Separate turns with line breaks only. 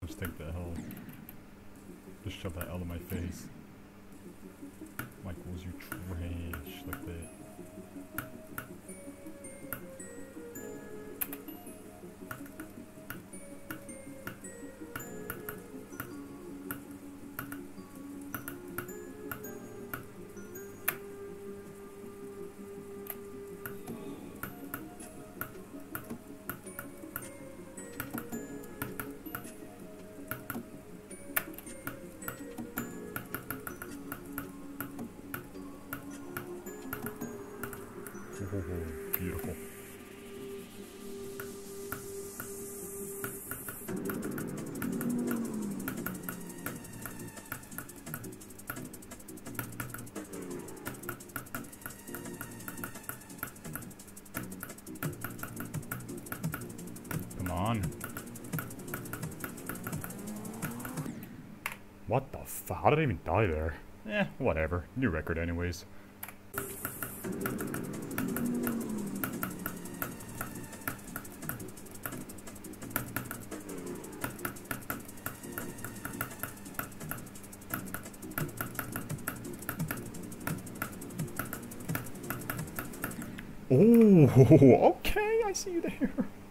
Just take the L. Just shove that L in my face. Michaels, you trash like that. Oh, beautiful. Come on. What the f- How did I even die there? Eh, whatever. New record anyways. Oh, okay, I see you there.